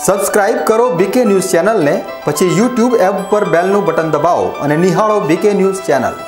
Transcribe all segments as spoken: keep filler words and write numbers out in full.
Subscribe કરો બીકે news ચેનલને, પછી યુટ્યુબ એપ પર બેલનું બટન દબાવો અને નિહાળો બીકે ન્યૂઝ ચેનલ।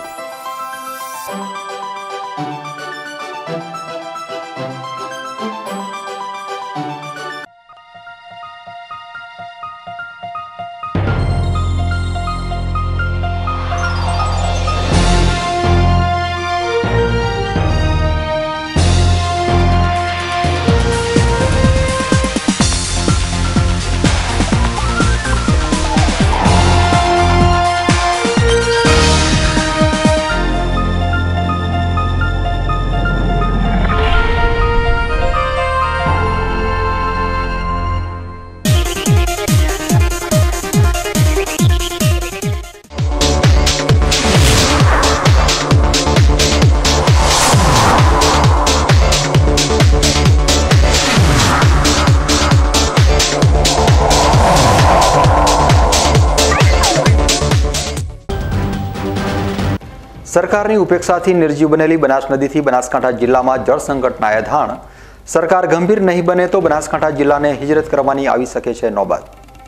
सरकारनी उपेक्षाथी निर्जीव बनेली बनास नदीथी बनासकांठा जिल्लामां जळ संकटना एधाण। सरकार गंभीर नहीं बने तो बनासकांठा जिल्लाने हिजरत करवानी आवी शके छे नौबत।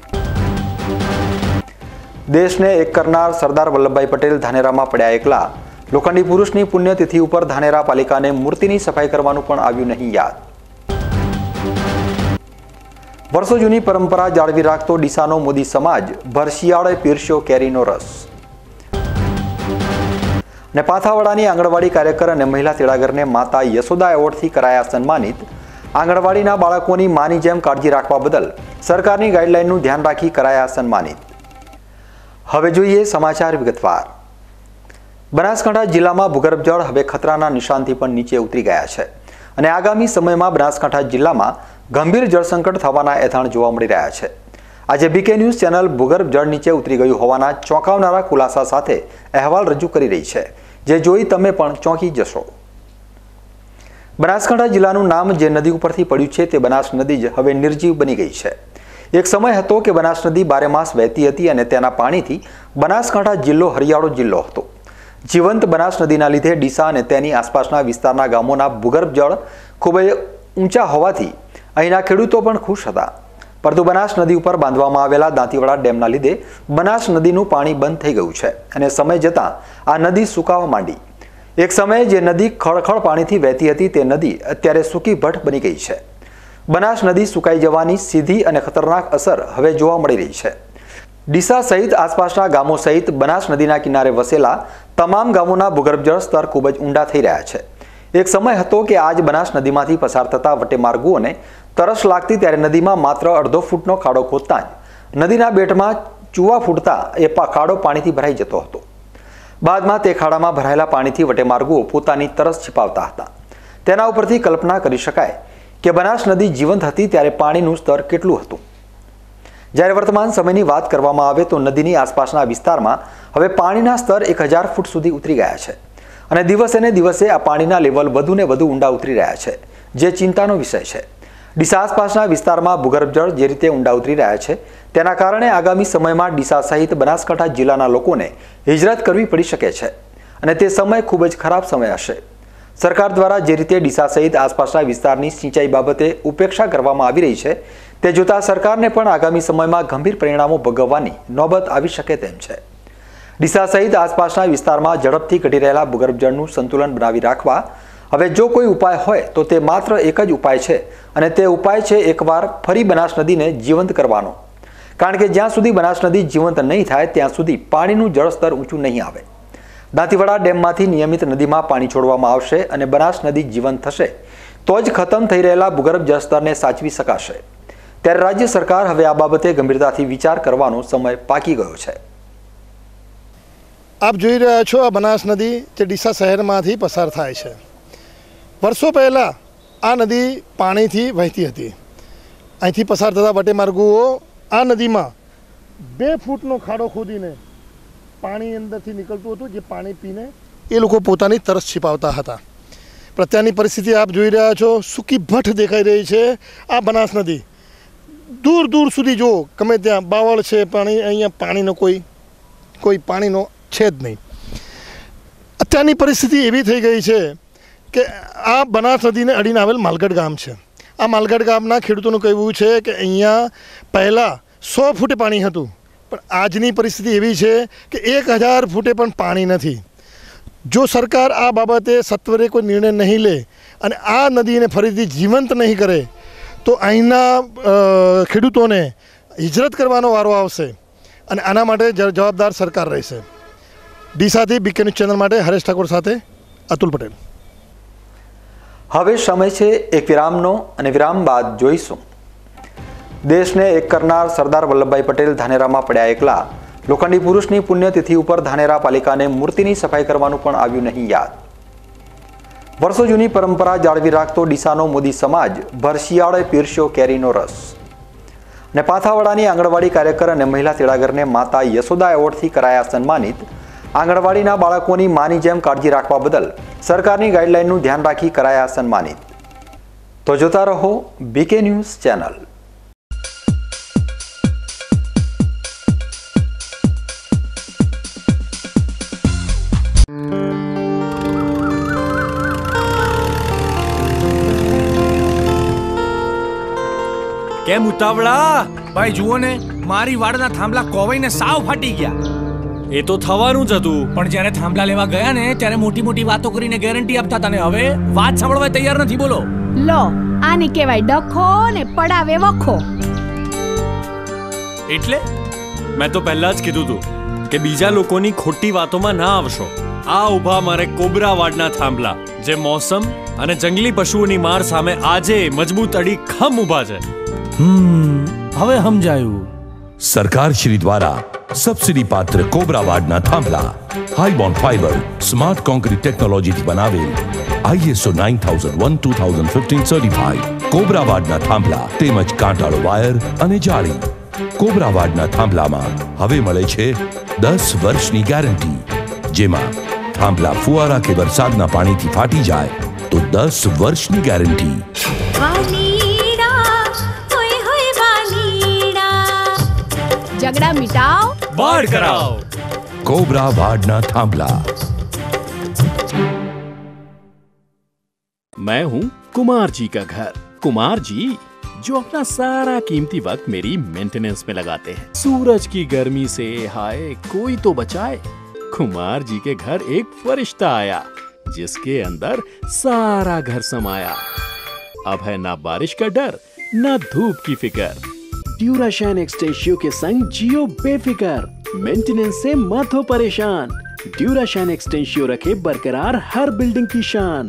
देशने एक करनार सरदार वल्लभभाई पटेल धानेरामां पड्या एकला। लोखंडी पुरुषनी पुण्यतिथि उपर धानेरा पालिकाने मूर्तिनी सफाई करवानुं पण आव्युं नहीं याद। वर्षो जूनी परंपरा जाळवी राखतो डीसानो मोदी समाज भर शियाळे पीरस्यो केरीनो रस। ने पाथावाड़ानी आंगणवाड़ी कार्यकर और महिला तेड़ागरने माता यशोदा एवोर्डथी कराया सन्मानित। आंगणवाड़ीना बाळकोनी मानी जेम काळजी राखवा बदल सरकारनी गाइडलाइननुं ध्यान राखी कराया सन्मानित। हवे जोईए समाचार विगतवार। बनासकांठा जिल्लामां भूगर्भ जळ हवे खतराना निशानथी पण नीचे उतरी गया छे अने आगामी समयमां बनासकांठा जिल्लामां गंभीर जळसंकट थवाना एधाण जोवा मळी रह्या छे। आज बीके न्यूज चेनल भूगर्भ जळ नीचे उतरी गयुं होवाना चौंकावनारा खुलासा साथे अहेवाल रजू करी रही है, जे जोई तमे पण चौंकी जशो। बनासकांठा जिल्लानुं नाम जे नदी उपरथी पड्युं छे ते बनास नदी ज हवे निर्जीव बनी गई है। एक समय हतो के बनास नदी बारे मास वहेती हती अने तेना पाणीथी बनासकांठा जिल्लो हरियाळो जिल्लो हतो। जीवंत बनास नदीना लीधे डीसा अने तेनी आसपासना विस्ताરના ગામોના ભૂગર્ભ જળ ખૂબ જ ઊંચા હોવાથી અહીંના ખેડૂતો પણ ખુશ હતા। परंतु बनास नदी पर बांधवामां आवेला दांतीवाड़ा डेमना लीधे बनास नदीनुं पाणी बंध थई गयुं छे अने समय जतां आ नदी सुकावा मांडी। एक समय जे नदी खळखळ पाणीथी वहेती हती ते नदी अत्यारे सूकी भट बनी गई छे। बनास नदी सुकाई जवानी सीधी अने खतरनाक असर हवे जोवा मळी रही छे। डीसा सहित आसपासना गामों सहित बनास नदीना किनारे वसेला तमाम गामोना भूगर्भ जळ स्तर खूब ज ऊंडा थई रह्या छे। एक समय हतो के आज बनास नदीमांथी पसार थता वटेमार्गोने तरस लागती त्यारे नदीमां मात्र अर्धो फूटनो खाडो खोदतां ज नदीना बेटमां चूवा फूटता ए खाडो पाणीथी भराई जतो हतो। बादमां ते खाडामां भरायेला पाणीथी वटेमार्गो पोतानी तरस छिपावता हता। तेना उपरथी कल्पना करी शकाय के बनास नदी जीवंत हती त्यारे पाणीनुं स्तर केटलुं हतुं। ज्यारे वर्तमान समयनी वात करवामां आवे तो नदीनी आसपासना विस्तारमां हवे पाणीना स्तर एक हजार फूट सुधी उतरी गया छे અને દિવસે ને દિવસે આ પાણીના લેવલ વધુ ને વધુ ઊંડા ઉતરી રહ્યા છે, જે ચિંતાનો વિષય છે। ડીસા આસપાસના વિસ્તારમાં ભૂગર્ભ જળ જે રીતે ઊંડા ઉતરી રહ્યા છે તેના કારણે આગામી સમયમાં ડીસા સહિત બનાસકાંઠા જિલ્લાના લોકોને હિજરત કરવી પડી શકે છે અને તે સમય ખૂબ જ ખરાબ સમય હશે। સરકાર દ્વારા જે રીતે ડીસા સહિત આસપાસના વિસ્તારની સિંચાઈ બાબતે ઉપેક્ષા કરવામાં આવી રહી છે તે જોતા સરકારને પણ આગામી સમયમાં ગંભીર પરિણામો ભોગવવાની નોબત આવી શકે તેમ છે। डीसा सहित आसपासना विस्तारमां झड़पथी घटी रहेला भूगर्भ जळनुं संतुलन बनावी राखवा हवे जो कोई उपाय होय तो ते मात्र एक ज उपाय छे अने ते उपाय छे एकवार फरी बनास नदीने जीवंत करवानो। कारण के ज्यां सुधी बनास नदी जीवंत नहीं थाय त्यां सुधी पाणीनुं जळस्तर ऊंचुं नहीं आवे। दांतीवाड़ा डेममांथी नियमित नदीमां पाणी छोडवामां आवशे अने बनास नदी जीवंत थशे तो ज खतम थई रहेला भूगर्भ जळस्तरने साचवी शकाशे। त्यारे राज्य सरकार हवे आ बाबते गंभीरताथी विचार करवानो समय पाकी गयो छे। आप જોઈ રહ્યા છો આ બનાસ નદી જે ડીસા શહેરમાંથી પસાર થાય છે। વર્ષો પહેલાં આ નદી પાણીથી વહેતી હતી। અહીંથી પસાર થતા વટેમાર્ગુઓ આ નદીમાં બે ફૂટનો ખાડો ખોદીને પાણી અંદરથી નીકળતું હતું, જે પાણી પીને એ લોકો પોતાની તરસ छिपावता હતા। પ્રત્યાની પરિસ્થિતિ આપ જોઈ રહ્યા છો, સૂકી ભઠ દેખાઈ રહી છે। આ બનાસ નદી દૂર દૂર સુધી જો ગમે ત્યાં બાવળ છે, પાણી અહીંયા પાણીનો કોઈ કોઈ પાણીનો છે જ નહીં। અત્યારની પરિસ્થિતિ એવી થઈ ગઈ છે કે આ બનાસ નદીને અડીને આવેલ માલગઢ ગામ છે। આ માલગઢ ગામના ખેડૂતોનું કહેવું છે કે અહીંયા પહેલાં સો ફૂટે પાણી હતું, પણ આજની પરિસ્થિતિ એવી છે કે એક હજાર ફૂટે પણ પાણી નથી. જો સરકાર આ બાબતે સત્વરે કોઈ નિર્ણય નહીં લે અને આ નદીને ફરીથી જીવંત નહીં કરે તો અહીંના ખેડૂતોને હિજરત કરવાનો વારો આવશે અને આના માટે જવાબદાર સરકાર રહેશે. ડીસાથી બીકે ન્યૂઝ ચેનલ માટે હરેશ ઠાકોર સાથે અતુલ પટેલ. હવે સમય છે એક વિરામનો અને વિરામ બાદ જોઈશું દેશને એક કરનાર સરદાર વલ્લભભાઈ પટેલ ધાનેરામાં પડ્યા એકલા. લોખંડી પુરુષની પુણ્યતિથિ ઉપર ધાનેરા પાલિકાને મૂર્તિની સફાઈ કરવાનું પણ આવ્યું નહીં યાદ. વર્ષો જૂની પરંપરા જાળવી રાખતો ડીસાનો મોદી સમાજ ભર શિયાળે પીરસ્યો કેરીનો રસ. અને પાથાવાડાની આંગણવાડી કાર્યકર અને મહિલા તેડાગરને માતા યશોદા એવોર્ડથી કરાયા સન્માનિત. આંગણવાડીના બાળકોની માની જેમ કાળજી રાખવા બદલ સરકારની ગાઈડલાઈનનું ધ્યાન રાખી કરાયા સન્માનિત. તો જોતા રહો બીકે ન્યૂઝ ચેનલ. કેમ ઉતાવળા? ભાઈ જુઓ ને, મારી વાડના થાંભલા કોવાઈને સાવ ફાટી ગયા. એ તો થવાનું જ હતું, પણ જ્યારે થાંભલા લેવા ગયા ને ત્યારે મોટી મોટી વાતો કરીને ગેરંટી આપતા હતા ને હવે વાત સાંભળવા તૈયાર નથી. બોલો. લો, આને કહેવાય ડખો ને પડાવે વખો. એટલે મેં તો પહેલા જ કીધું હતું કે બીજા લોકોની ખોટી વાતોમાં ના આવશો. આ ઊભા મારે કોબરા વાડના થાંભલા, જે મોસમ અને જંગલી પશુઓની માર સામે આજે મજબૂત અડી ખમ ઊભા છે. હમ હવે સમજાયું. સરકાર શ્રી દ્વારા સબસિડી પાત્ર કોબરા વાડના થાંભલા high bond fiber smart concrete ટેકનોલોજીથી બનાવેલ ISO nine thousand one two thousand fifteen certified Cobra વાડના થાંભલા તેમજ કાંટાળો વાયર અને જાળી. કોબરા વાડના થાંભલામાં હવે મળે છે દસ વર્ષની ગેરંટી, જેમાં થાંભલા ફુવારા કે વરસાદના પાણીથી ફાટી જાય તો દસ વર્ષની ગેરંટી. झगड़ा मिटाओ, बाढ़ कराओ. कोबरा वाडना थांभला. मैं हूं कुमार जी का घर. कुमार जी जो अपना सारा कीमती वक्त मेरी मेंटेनेंस में लगाते हैं. सूरज की गर्मी से हाय कोई तो बचाए. कुमार जी के घर एक फरिश्ता आया जिसके अंदर सारा घर समाया. अब है ना बारिश का डर ना धूप की फिकर. ड्यूराशाइन एक्सटेंशियो के संग जियो बेफिकर. मेंटेनेंस से मत हो परेशान. ड्यूराशाइन एक्सटेंशियो रखे बरकरार हर बिल्डिंग की शान.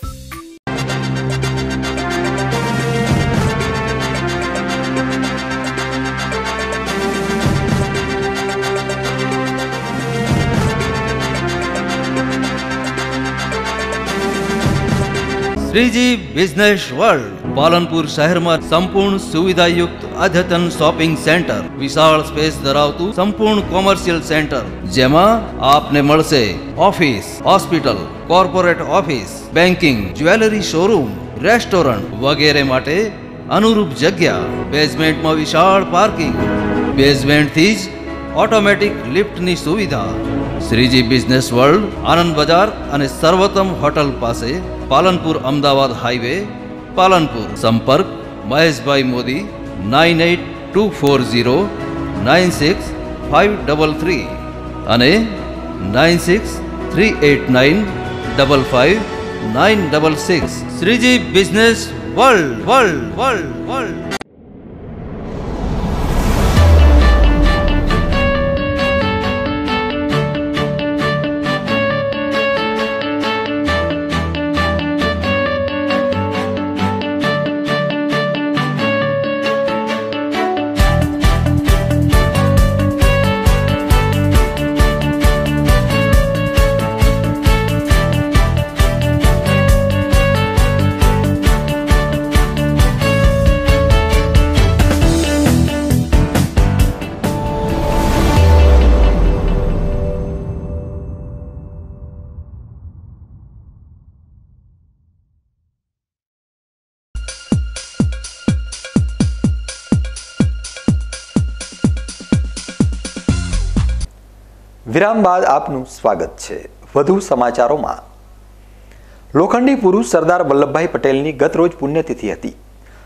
શ્રીજી બિઝનેસ વર્લ્ડ પાલનપુર શહેરમાં સંપૂર્ણ સુવિધાયુક્ત અદ્યતન શોપિંગ સેન્ટર, વિશાળ સ્પેસ ધરાવતું સંપૂર્ણ કોમર્શિયલ સેન્ટર, જેમાં આપને મળશે office, hospital, corporate office, banking, jewellery showroom, restaurant વગેરે માટે અનુરૂપ જગ્યા. બેઝમેન્ટમાં વિશાળ પાર્કિંગ, બેઝમેન્ટથી જ ઓટોમેટિક લિફ્ટની સુવિધા. શ્રીજી બિઝનેસ વર્લ્ડ આનંદ બજાર અને સર્વોત્તમ હોટલ પાસે, પાલનપુર અમદાવાદ હાઈવે, પાલનપુર. સંપર્ક Maheshbhai Modi nine eight two four zero nine six five double three અને nine six three eight nine double five nine double six. Shreeji business world world world world. વિરામ બાદ આપનું સ્વાગત છે. વધુ સમાચારોમાં લોખંડી પુરુષ સરદાર વલ્લભભાઈ પટેલની ગત રોજ પુણ્યતિથિ હતી.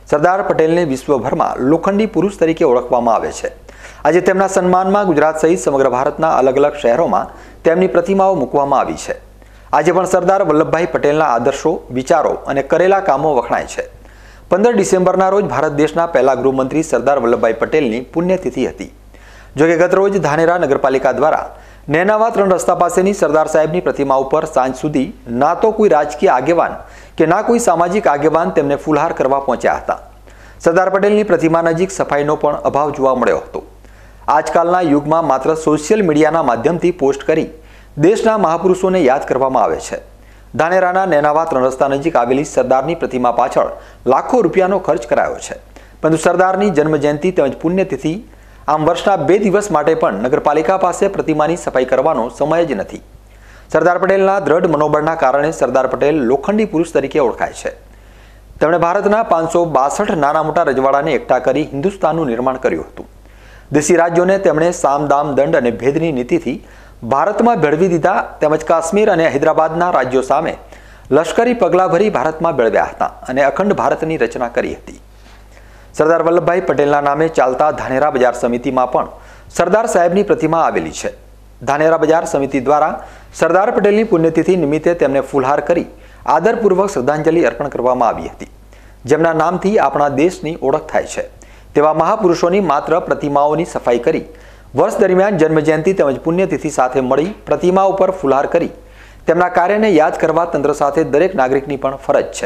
સરદાર પટેલને વિશ્વભરમાં લોખંડી પુરુષ તરીકે ઓળખવામાં આવે છે. આજે તેમના સન્માનમાં ગુજરાત સહિત સમગ્ર ભારતના અલગ અલગ શહેરોમાં તેમની પ્રતિમાઓ મૂકવામાં આવી છે. આજે પણ સરદાર વલ્લભભાઈ પટેલના આદર્શો, વિચારો અને કરેલા કામો વખણાય છે. પંદર ડિસેમ્બરના રોજ ભારત દેશના પહેલા ગૃહમંત્રી સરદાર વલ્લભભાઈ પટેલની પુણ્યતિથિ હતી. જોકે ગત રોજ ધાનેરા નગરપાલિકા દ્વારા નેનાવા ત્રણ રસ્તા પાસેની સરદાર સાહેબની પ્રતિમા ઉપર સાંજ સુધી ના તો કોઈ રાજકીય આગેવાન કે ના કોઈ સામાજિક આગેવાન તેમને ફૂલહાર કરવા પહોંચ્યા હતા. સરદાર પટેલની પ્રતિમા નજીક સફાઈનો પણ અભાવ જોવા મળ્યો હતો. આજકાલના યુગમાં માત્ર સોશિયલ મીડિયાના માધ્યમથી પોસ્ટ કરી દેશના મહાપુરુષોને યાદ કરવામાં આવે છે. ધાનેરાના નેનાવા ત્રણ રસ્તા નજીક આવેલી સરદારની પ્રતિમા પાછળ લાખો રૂપિયાનો ખર્ચ કરાયો છે. પરંતુ સરદારની જન્મજયંતિ તેમજ પુણ્યતિથિ આમ વર્ષના બે દિવસ માટે પણ નગરપાલિકા પાસે પ્રતિમાની સફાઈ કરવાનો સમય જ નથી. સરદાર પટેલના દ્રઢ મનોબળના કારણે સરદાર પટેલ લોખંડી પુરુષ તરીકે ઓળખાય છે. તેમણે ભારતના પાંચસો બાસઠ નાના મોટા રજવાડાને એકઠા કરી હિન્દુસ્તાનનું નિર્માણ કર્યું હતું. દેશી રાજ્યોને તેમણે સામ દામ દંડ અને ભેદની નીતિથી ભારતમાં ભેળવી દીધા તેમજ કાશ્મીર અને હૈદરાબાદના રાજ્યો સામે લશ્કરી પગલાં ભરી ભારતમાં ભેળવ્યા હતા અને અખંડ ભારતની રચના કરી હતી. સરદાર વલ્લભભાઈ પટેલના નામે ચાલતા ધાનેરા બજાર સમિતિમાં પણ સરદાર સાહેબની પ્રતિમા આવેલી છે. ધાનેરા બજાર સમિતિ દ્વારા સરદાર પટેલની પુણ્યતિથિ નિમિત્તે તેમને ફૂલહાર કરી આદરપૂર્વક શ્રદ્ધાંજલિ અર્પણ કરવામાં આવી હતી. જેમના નામથી આપણા દેશની ઓળખ થાય છે તેવા મહાપુરુષોની માત્ર પ્રતિમાઓની સફાઈ કરી વર્ષ દરમિયાન જન્મજયંતિ તેમજ પુણ્યતિથિ સાથે મળી પ્રતિમા ઉપર ફૂલહાર કરી તેમના કાર્યને યાદ કરવા તંત્ર સાથે દરેક નાગરિકની પણ ફરજ છે.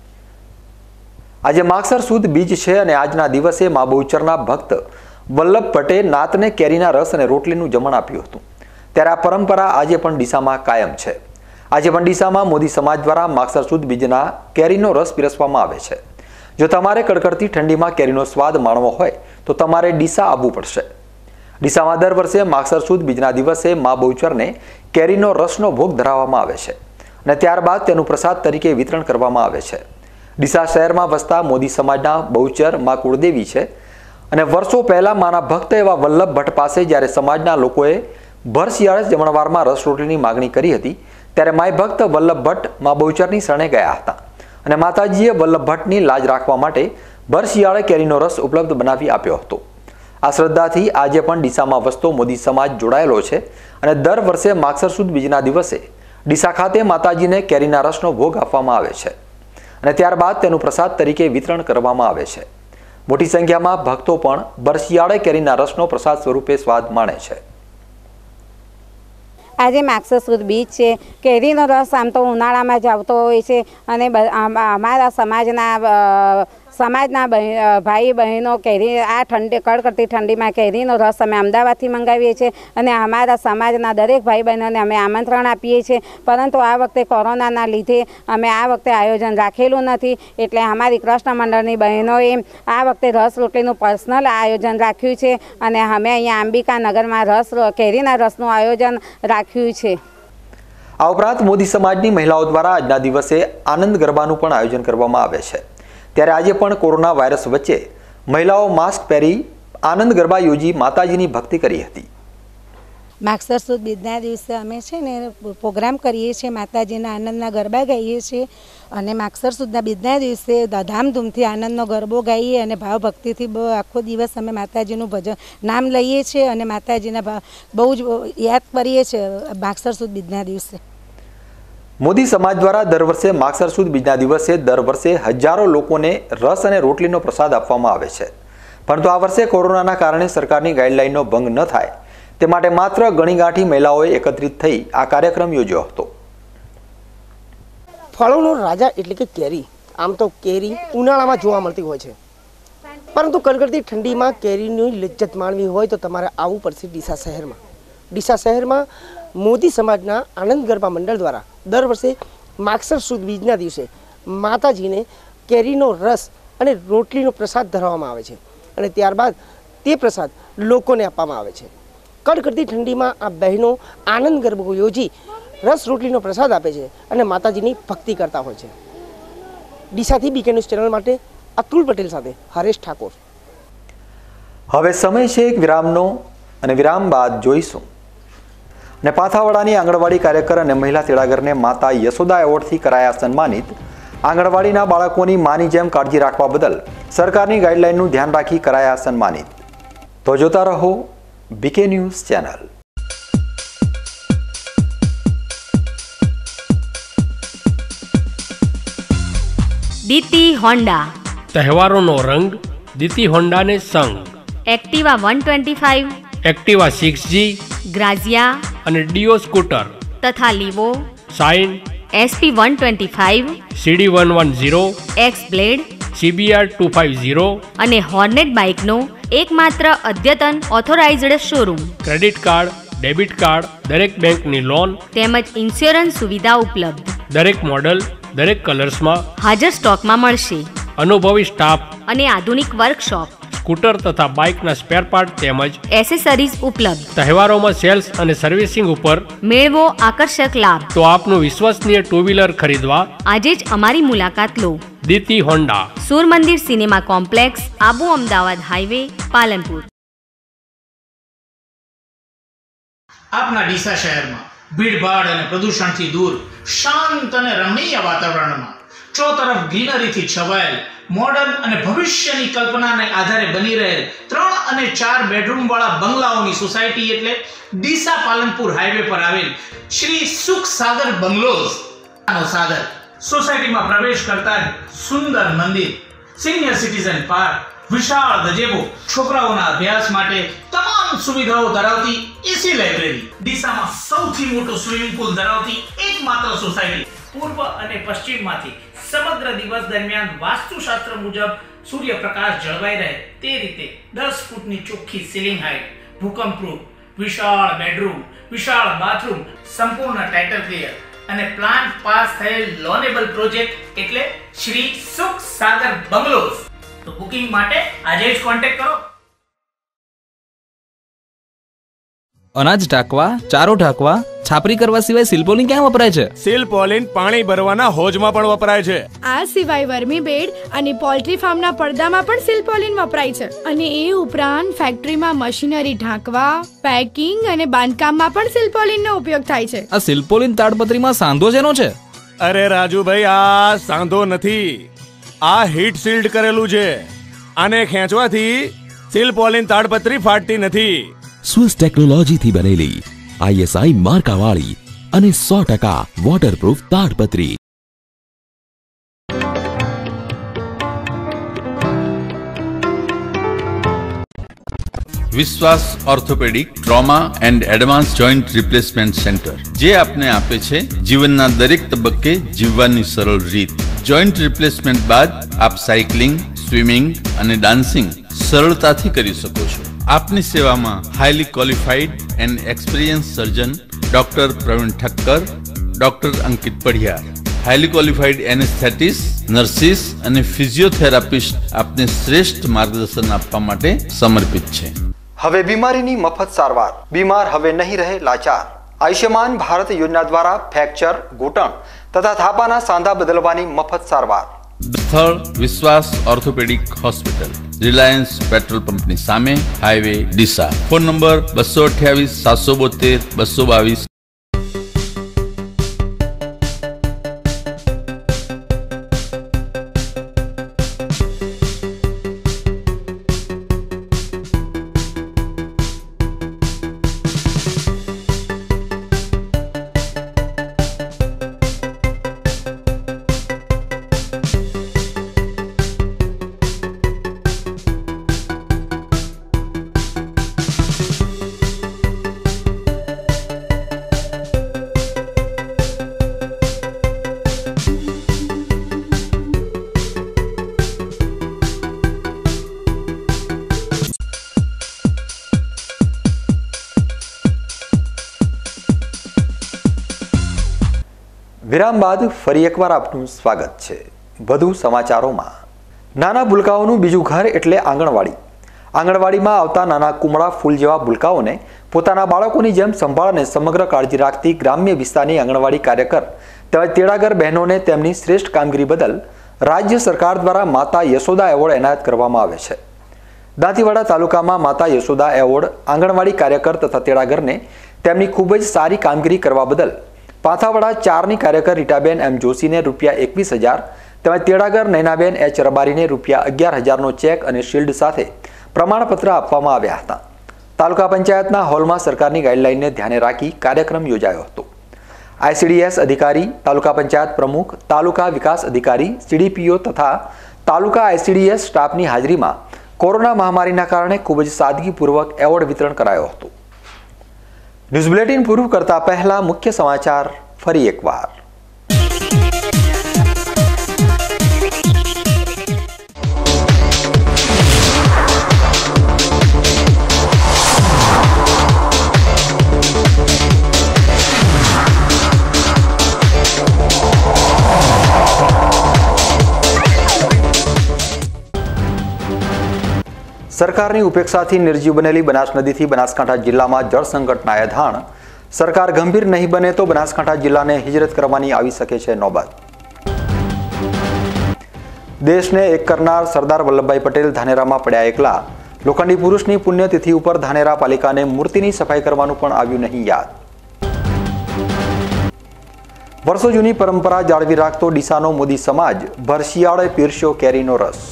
આજે માગસર સુદ બીજ છે અને આજના દિવસે મા બહુચરના ભક્ત વલ્લભ ભટ્ટે નાતને કેરીના રસ અને રોટલીનું જમણ આપ્યું હતું. ત્યારે આ પરંપરા આજે પણ ડીસામાં કાયમ છે. આજે પણ ડીસામાં મોદી સમાજ દ્વારા માગસર સુદ બીજના કેરીનો રસ પીરસવામાં આવે છે. જો તમારે કડકડતી ઠંડીમાં કેરીનો સ્વાદ માણવો હોય તો તમારે ડીસા આવવું પડશે. ડીસામાં દર વર્ષે માગસર સુદ બીજના દિવસે મા બહુચરને કેરીનો રસનો ભોગ ધરાવવામાં આવે છે અને ત્યારબાદ તેનું પ્રસાદ તરીકે વિતરણ કરવામાં આવે છે. ડીસા શહેરમાં વસતા મોદી સમાજના બહુચર મા કુળદેવી છે અને વર્ષો પહેલા માના ભક્ત એવા વલ્લભ ભટ્ટ પાસે જ્યારે સમાજના લોકોએ ભર શિયાળે જમણવારમાં રસ રોટલીની માગણી કરી હતી ત્યારે માય ભક્ત વલ્લભ ભટ્ટ મા બહુચરની શરણે ગયા હતા અને માતાજીએ વલ્લભ ભટ્ટની લાજ રાખવા માટે ભર શિયાળે કેરીનો રસ ઉપલબ્ધ બનાવી આપ્યો હતો. આ શ્રદ્ધાથી આજે પણ ડીસામાં વસતો મોદી સમાજ જોડાયેલો છે અને દર વર્ષે માગસર સુદ બીજના દિવસે ડીસા ખાતે માતાજીને કેરીના રસનો ભોગ આપવામાં આવે છે અને ત્યારબાદ તેનું પ્રસાદ તરીકે વિતરણ કરવામાં આવે છે. મોટી સંખ્યામાં ભક્તો પણ બરશિયાળે કેરીના રસનો પ્રસાદ સ્વરૂપે સ્વાદ માણે છે. આજે માગસર સુદ બીજ છે. કેરીનો રસ આમ તો ઉનાળામાં જ આવતો હોય છે અને અમારા સમાજના સમાજના ભાઈ બહેનો કેરી આ ઠંડી કડકડતી ઠંડીમાં કેરીનો રસ અમે અમદાવાદથી મંગાવીએ છીએ અને અમારા સમાજના દરેક ભાઈ બહેનોને અમે આમંત્રણ આપીએ છીએ. પરંતુ આ વખતે કોરોનાના લીધે અમે આ વખતે આયોજન રાખેલું નથી એટલે અમારી કૃષ્ણ મંડળની બહેનોએ આ વખતે રસ રોટલીનું પર્સનલ આયોજન રાખ્યું છે અને અમે અહીંયા અંબિકા નગરમાં રસ કેરીના રસનું આયોજન રાખ્યું છે. આ ઉપરાંત મોદી સમાજની મહિલાઓ દ્વારા આજના દિવસે આનંદ ગરબાનું પણ આયોજન કરવામાં આવે છે. ત્યારે આજે પણ કોરોના વાયરસ વચ્ચે મહિલાઓ માસ્ક પહેરી આનંદ ગરબા યોજી માતાજીની ભક્તિ કરી હતી. માગસર સુદ બીજના દિવસે અમે છે ને પ્રોગ્રામ કરીએ છીએ, માતાજીના આનંદના ગરબા ગાઈએ છીએ અને માગસર સુદના બીજના દિવસે ધામધૂમથી આનંદનો ગરબો ગાઈએ અને ભાવ ભક્તિથી આખો દિવસ અમે માતાજીનું ભજન નામ લઈએ છીએ અને માતાજીના બહુ જ યાદ કરીએ છીએ માગસર સુદ બીજના દિવસે. મોદી સમાજ દ્વારા દર વર્ષે માગસર સુદ બીજના દિવસે દર વર્ષે હજારો લોકોને રસ અને રોટલીનો પ્રસાદ આપવામાં આવે છે. પરંતુ આ વર્ષે કોરોનાના કારણે સરકારની ગાઈડલાઈનનો ભંગ ન થાય તે માટે માત્ર ગણીગાંઠી મહિલાઓએ એકત્રિત થઈ આ કાર્યક્રમ યોજ્યો હતો. ફળોનો રાજા એટલે કે કેરી. આમ તો કેરી ઉનાળામાં જોવા મળતી હોય છે, પરંતુ કડકડતી ઠંડીમાં કેરીની લજ્જત માણવી હોય તો તમારે આવવું પડશે ડીસા શહેરમાં. ડીસા શહેરમાં મોદી સમાજના આનંદ ગરબા મંડળ દ્વારા દર વર્ષે માગસર સુદ બીજના દિવસે માતાજીને કેરીનો રસ અને રોટલીનો પ્રસાદ ધરાવવામાં આવે છે અને ત્યારબાદ તે પ્રસાદ લોકોને આપવામાં આવે છે. કડકડતી ઠંડીમાં આ બહેનો આનંદ ગરબો યોજી રસ રોટલીનો પ્રસાદ આપે છે અને માતાજીની ભક્તિ કરતા હોય છે. ડીસાથી બીકે ન્યૂઝ ચેનલ માટે અતુલ પટેલ સાથે હરેશ ઠાકોર. હવે સમય છે એક વિરામનો અને વિરામ બાદ જોઈશું ને પાથાવાડાની આંગણવાડી કાર્યકર અને મહિલા તેડાગરને માતા યશોદા એવોર્ડથી કરાયા સન્માનિત. આંગણવાડીના બાળકોની માની જેમ કાળજી રાખવા બદલ સરકારની ગાઈડલાઈનનું ધ્યાન રાખી કરાયા સન્માનિત। તો જોતા રહો BK news channel. Diti Honda, તહેવારોનો રંગ દીતી હોન્ડાને સંગ। Activa one twenty five, Activa six G, Grazia અને ડીઓ સ્કૂટર તથા Livo, Shine, SP one twenty five, CD one one zero, X Blade, CBR two five zero અને હોર્નેટ બાઇકનો એકમાત્ર અદ્યતન authorised showroom. Credit card, debit card, દરેક બેંકની loan તેમજ insurance સુવિધા ઉપલબ્ધ। દરેક મોડલ, દરેક કલર્સમાં હાજર સ્ટોકમાં મળશે। અનુભવી સ્ટાફ અને આધુનિક વર્કશોપ, સ્કૂટર તથા બાઇકના સ્પેર પાર્ટ તેમજ એસેસરીઝ ઉપલબ્ધ। તહેવારોમાં સેલ્સ અને સર્વિસિંગ ઉપર મેળવો આકર્ષક લાભ। તો આપનું વિશ્વસનીય ટુ વ્હીલર ખરીદવા આજે જ અમારી મુલાકાત લો। દીતી Honda, Sur Mandir cinema complex, Abu Ahmedabad highway, Palanpur. આપના ડીસા શહેરમાં ભીડભાડ અને પ્રદૂષણથી દૂર શાંત અને રમણીય વાતાવરણમાં ચોતરફ ગ્રીનરીથી છવાયેલ મોડર્ન અને ભવિષ્યની કલ્પનાને આધારે બની રહેલ ત્રણ અને ચાર બેડરૂમ વાળા બંગલાઓની સોસાયટી એટલે ડીસા પાલનપુર હાઈવે પર આવેલ શ્રી સુખ સાગર બંગલોઝ નો સાગર। સોસાયટીમાં પ્રવેશ કરતા જ સુંદર મંદિર, સિનિયર સિટીઝન પાર્ક, વિશાળ ગજેબો, છોકરાઓના અભ્યાસ માટે તમામ સુવિધાઓ ધરાવતી એસી લાઇબ્રેરી, ડીસામાં સૌથી મોટો સ્વિમિંગ પુલ ધરાવતી એકમાત્ર સોસાયટી। પૂર્વ અને પશ્ચિમમાંથી સમગ્ર દિવસ દરમિયાન વાસ્તુશાસ્ત્ર મુજબ સૂર્યપ્રકાશ જળવાઈ રહે તે રીતે દસ ફૂટની ચોખ્ખી સીલિંગ હાઇટ, ભૂકંપપ્રૂફ, વિશાળ બેડરૂમ, વિશાળ બાથરૂમ, સંપૂર્ણ ટાઇટલ ક્લિયર અને પ્લાન પાસ થયેલ લોનેબલ પ્રોજેક્ટ એટલે શ્રી સુખ સાગર બંગલોઝ। તો બુકિંગ માટે આજે જ કોન્ટેક્ટ કરો। અનાજ ઢાંકવા, ચારો ઢાંકવા, છાપરી કરવા સિવાય સિલ્પોલિન ક્યાં વપરાય છે? સિલ્પોલિન પાણી ભરવાના હોજમાં પણ વપરાય છે। આ સિવાય વર્મી બેડ અને પોલ્ટ્રી ફાર્મના પડદામાં પણ સિલ્પોલિન વપરાય છે અને એ ઉપરાંત ફેક્ટરીમાં મશીનરી ઢાંકવા, પેકિંગ અને બાંધકામમાં પણ સિલ્પોલિનનો ઉપયોગ થાય છે। આ સિલ્પોલિન તાડપત્રીમાં સાંધો શેનો છે? અરે રાજુભાઈ, આ સાંધો નથી, આ હીટ શીલ્ડ કરેલું છે। આને ખેંચવાથી સિલ્પોલિન તાડપત્રી ફાટતી નથી। સ્વિસ ટેકનોલોજીથી બનેલી આઈએસઆઈ માર્કાવાળી અને સો ટકા વોટરપ્રૂફ તાડપત્રી। Vishwas orthopaedic trauma and advance joint replacement centre, જે આપને આપે છે જીવનના દરેક તબક્કે જીવવાની સરળ રીત। જોઈન્ટ રિપ્લેસમેન્ટ બાદ આપ સાયકલિંગ, સ્વિમિંગ અને ડાન્સિંગ સરળતાથી કરી શકો છો। આપની સેવામાં highly qualified and experience surgeon doctor Pravin Thakkar, doctor Ankit Padhiyar, highly qualified anaesthetist, nurses અને ફિઝિયોથેરાપિસ્ટ આપને શ્રેષ્ઠ માર્ગદર્શન આપવા માટે સમર્પિત છે। હવે બીમારીની મફત સારવાર, બીમાર હવે નહીં રહે લાચાર। આયુષ્યમાન ભારત યોજના દ્વારા ફ્રેક્ચર, ઘૂંટણ તથા થાપાના સાંધા બદલવાની મફત સારવાર। સ્થળ વિશ્વાસ ઓર્થોપેડિક હોસ્પિટલ, રિલાયન્સ પેટ્રોલ પંપની સામે, હાઈવે ડીસા। ફોન નંબર બસો અઠ્યાવીસ સાતસો બોતેર બસો બાવીસ। વિરામ બાદ ફરી એકવાર આપનું સ્વાગત છે। વધુ સમાચારોમાં, નાના ભૂલકાઓનું બીજું ઘર એટલે આંગણવાડી। આંગણવાડીમાં આવતા નાના કુમળા ફૂલ જેવા ભૂલકાઓને પોતાના બાળકોની જેમ સંભાળ અને સમગ્ર કાળજી રાખતી ગ્રામ્ય વિસ્તારની આંગણવાડી કાર્યકર તેમજ તેડાગર બહેનોને તેમની શ્રેષ્ઠ કામગીરી બદલ રાજ્ય સરકાર દ્વારા માતા યશોદા એવોર્ડ એનાયત કરવામાં આવે છે। દાંતીવાડા તાલુકામાં માતા યશોદા એવોર્ડ આંગણવાડી કાર્યકર તથા તેડાગરને તેમની ખૂબ જ સારી કામગીરી કરવા બદલ પાંથાવાડા ચારની કાર્યકર રીટાબેન એમ જોશીને રૂપિયા એકવીસ હજાર તેમજ તેડાગર નૈનાબેન એચ રબારીને રૂપિયા અગિયાર હજારનો ચેક અને શિલ્ડ સાથે પ્રમાણપત્ર આપવામાં આવ્યા હતા. તાલુકા પંચાયતના હોલમાં સરકારની ગાઈડલાઈનને ધ્યાને રાખી કાર્યક્રમ યોજાયો હતો. આઈસીડીએસ અધિકારી, તાલુકા પંચાયત પ્રમુખ, તાલુકા વિકાસ અધિકારી, સીડીપીઓ તથા તાલુકા આઈસીડીએસ સ્ટાફની હાજરીમાં કોરોના મહામારીના કારણે ખૂબ જ સાદગીપૂર્વક એવોર્ડ વિતરણ કરાયો હતો. ન્યૂઝ બુલેટિન પૂરું કરતા પહેલા મુખ્ય સમાચાર ફરી એકવાર. સરકારની ઉપેક્ષાથી નિર્જીવ બનેલી બનાસ નદીથી બનાસકાંઠા જિલ્લામાં જળ સંકટના એધાણ. સરકાર ગંભીર નહીં બને તો બનાસકાંઠા જિલ્લાને હિજરત કરવાની આવી શકે છે નોબત. દેશને એક કરનાર સરદાર વલ્લભભાઈ પટેલ ધાનેરામાં પડ્યા એકલા. લોખંડી પુરુષની પુણ્યતિથિ ઉપર ધાનેરા પાલિકાને મૂર્તિની સફાઈ કરવાનું પણ આવ્યું નહીં યાદ. વર્ષો જૂની પરંપરા જાળવી રાખતો ડીસાનો મોદી સમાજ ભર શિયાળે પીરસ્યો કેરીનો રસ.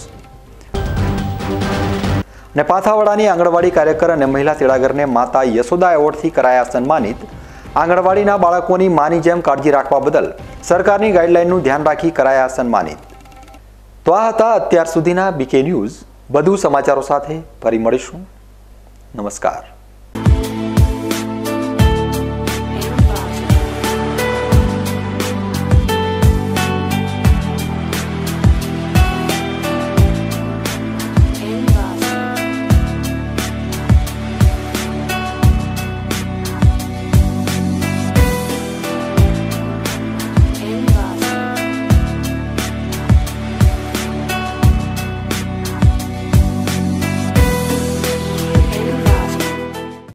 ને પાથાવાડાની આંગણવાડી કાર્યકર અને મહિલા તેડાગરને માતા યશોદા એવોર્ડથી કરાયા સન્માનિત. આંગણવાડીના બાળકોની માની જેમ કાળજી રાખવા બદલ સરકારની ગાઈડલાઈનનું ધ્યાન રાખી કરાયા સન્માનિત. તો આ હતા અત્યાર સુધીના બીકે ન્યૂઝ. વધુ સમાચારો સાથે ફરી મળીશું. નમસ્કાર.